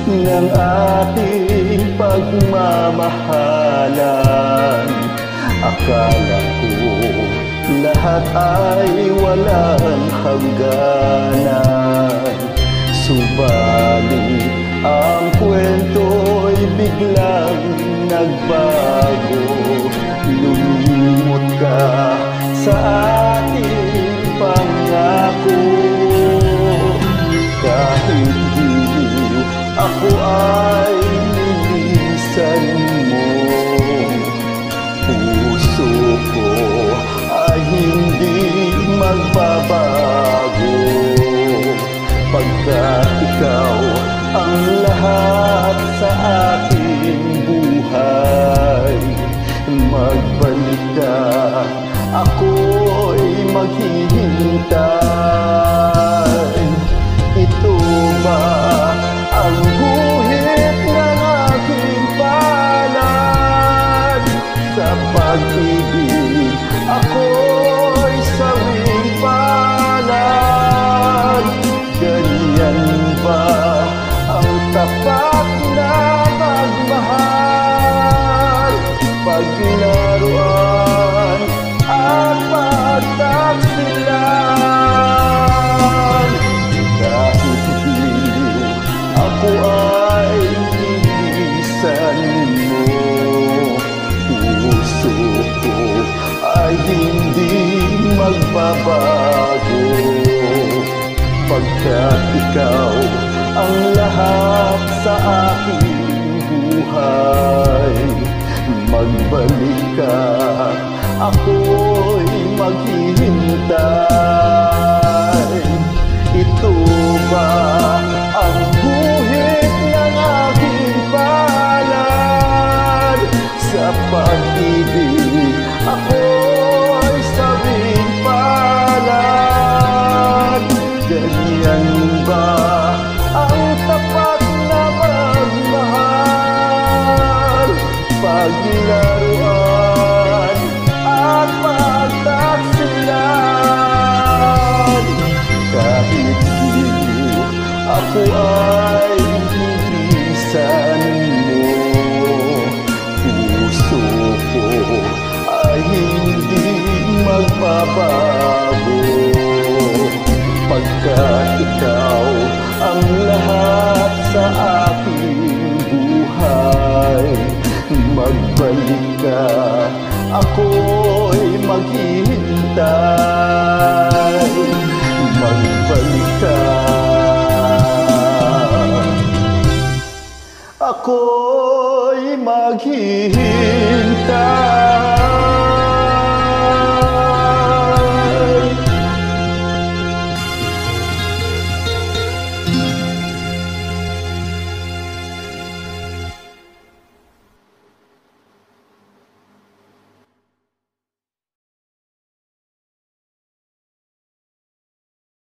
ng ating pagmamahalan. Akala ko lahat ay walang hangganan, subalit ang kwento'y biglang nagbago. Lumimot ka sa ating pangako, kahit di ako ay nilisan mo. Puso ko ay hindi magbabago, pagkat ikaw ang lahat sa aking buhay. Magbalik ka, ako'y maghihintay. Ito ba ang guhit ng aking palad? Sa pag-ibig ako'y sawing palad. Ganyan ba ang tapat na pagmahal? Paglaruan at pagtaksilan. Kahit di ako ay nilisan mo, puso ko ay hindi magbabago, pagkat ikaw ang lahat sa aking buhay. Magbalik ka, ako'y maghihintay. Ito ba ang guhit ng aking palad? Sa pag-ibig ako'y sawing palad. Ganyan ba ang tapat na pagmahal? Paglaruan at pagtaksilan. Kahit di ako ay nilisan mo, puso ko ay hindi magbabago, pagkat ikaw ang lahat sa aking buhay. Magbalik ka, ako'y maghihintay.